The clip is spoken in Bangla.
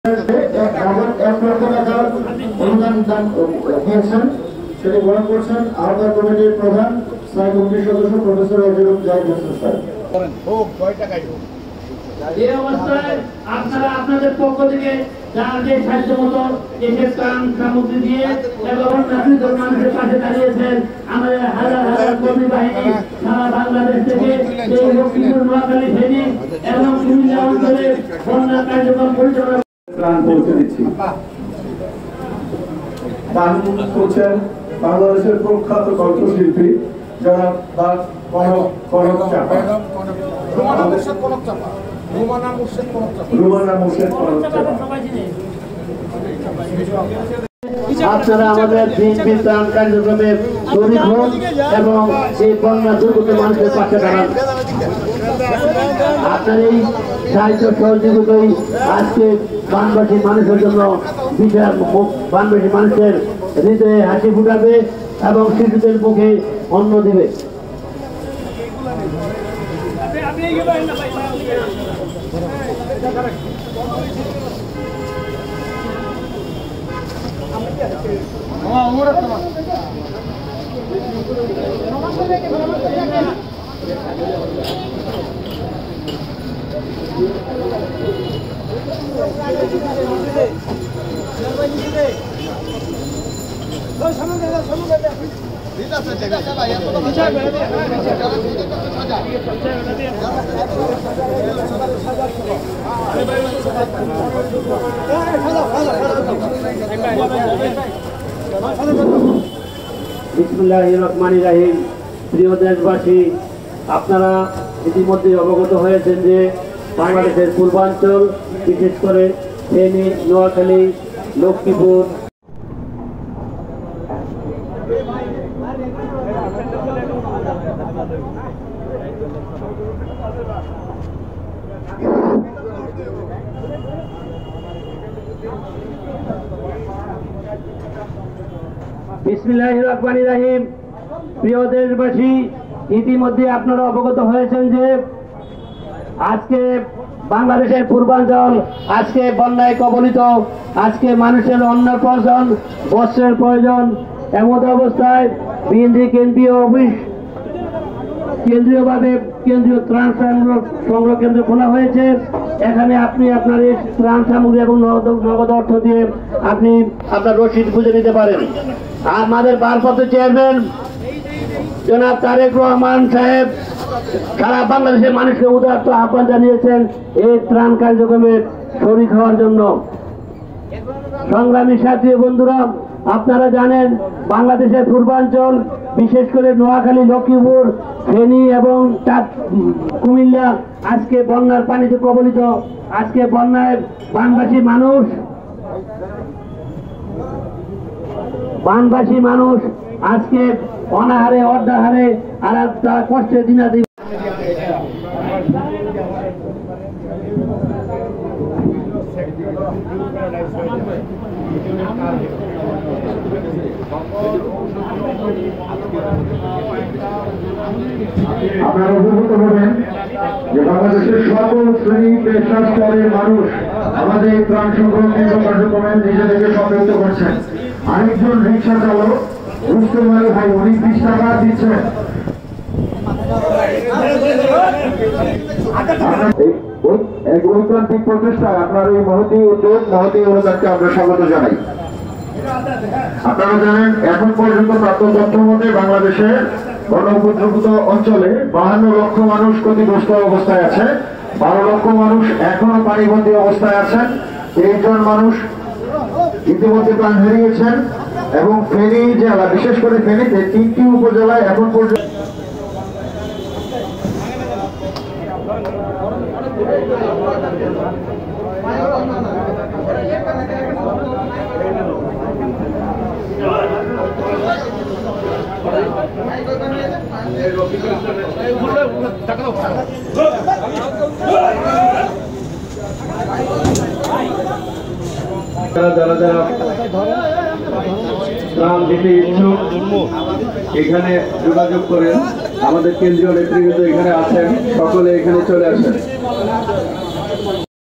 অনুদান দিয়েছেন, সেটি গ্রহণ করছেন আহ্বায়ক কমিটির প্রধান স্থায়ী কমিটির সদস্য প্রফেসর জাহিদ হোসেন স্যার। এই অবস্থায় আপনারা আপনাদের পক্ষ থেকে যে সাহায্য মতো দেশের ত্রাণ সামগ্রী দিয়ে এবং নাগরিক মানুষের পাশে দাঁড়িয়েছেন, আমাদের হাজার হাজার কর্মী বাহিনী সারা বাংলাদেশ থেকে এই লক্ষ্মীপুর নোয়াখালী ফেনী এবং কুমিল্লা অঞ্চলে বন্যা কার্যক্রম পরিচালনা ত্রাণ পৌঁছে দিচ্ছি। গান করছেন বাংলাদেশের প্রখ্যাত কণ্ঠশিল্পী যারা কনক চাপা, রুমানা মুর্শেদ কনক চাপা। আপনারা আমাদের বিএনপি ত্রাণ কার্যক্রমে শরীক হন এবং এই বন্যা দুর্গত মানুষের পাশে দাঁড়ান। আপনার এই সাহায্য সহযোগিতাই আজকে বানবাসী মানুষের জন্য বিশাল বানবাসী মানুষের হৃদয়ে হাসি ফুটাবে এবং শিশুদের মুখে অন্ন দিবে। বিসমিল্লাহির রহমানির রহিম। প্রিয় দেশবাসী, আপনারা ইতিমধ্যে অবগত হয়েছেন যে বাংলাদেশের পূর্বাঞ্চল, বিশেষ করে ফেনী, নোয়াখালী, লক্ষ্মীপুর বিসমিল্লাহির রহমানির রহিম। প্রিয় দেশবাসী, ইতিমধ্যে আপনারা অবগত হয়েছেন যে আজকে বাংলাদেশের পূর্বাঞ্চল আজকে বন্যায় কবলিত। আজকে মানুষের অন্নের প্রয়োজন, বস্ত্রের প্রয়োজন। এমন অবস্থায় বিএনপি কেন্দ্রীয় অফিস কেন্দ্রীয়ভাবে কেন্দ্রীয় ত্রাণ সংগ্রহ কেন্দ্র খোলা হয়েছে। এখানে আপনি আপনার এই ত্রাণ সামগ্রী এবং নগদ অর্থ দিয়ে আপনি আপনার রসিদ বুঝে নিতে পারেন। আমাদের ভারপ্রাপ্ত চেয়ারম্যান জনাব তারেক রহমান সাহেব সারা বাংলাদেশের মানুষকে উদারত আহ্বান জানিয়েছেন এই ত্রাণ কার্যক্রমে শরীক হওয়ার জন্য। সংগ্রামী সাথী বন্ধুরা, আপনারা জানেন বাংলাদেশের পূর্বাঞ্চল, বিশেষ করে নোয়াখালী, লক্ষ্মীপুর, ফেনী এবং কুমিল্লা আজকে বন্যার পানিতে কবলিত। আজকে বন্যায় বানবাসী মানুষ আজকে অনাহারে অর্ধাহারে আর তারা কষ্টের দিনাদিন। আপনারা অবগত হবেন যে বাংলাদেশের সকল শ্রেণী পেশা স্তরের মানুষ আমাদের ত্রাণ সংগ্রহ কেন্দ্র কার্যক্রমে নিজেদেরকে সম্পৃক্ত করছেন। আরেকজন রিক্সা চালক রুস্তম আলী ভাই, উনি 20 টাকা দিচ্ছেন। এক ঐকান্তিক প্রচেষ্টায় আপনার এই মহতী উদ্যোগ, মহতী অনুদানকে আমরা স্বাগত জানাই। আপনারা জানেন এখন পর্যন্ত প্রাপ্ত তথ্য মতে বাংলাদেশে বন্যা উপদ্রবিত অঞ্চলে 52 লক্ষ মানুষ ক্ষতিগ্রস্ত অবস্থায় আছে। 12 লক্ষ মানুষ এখনো পানিবন্দী অবস্থায় আছেন। 23 জন মানুষ ইতিমধ্যে প্রাণ হারিয়েছেন এবং ফেনী জেলা, বিশেষ করে ফেনীতে 3টি উপজেলায় এখন পর্যন্ত যারা যারা ত্রাণ দিতে ইচ্ছুক এখানে যোগাযোগ করেন। আমাদের কেন্দ্রীয় নেতৃবৃন্দ এখানে আছেন, সকলে এখানে চলে আসেন।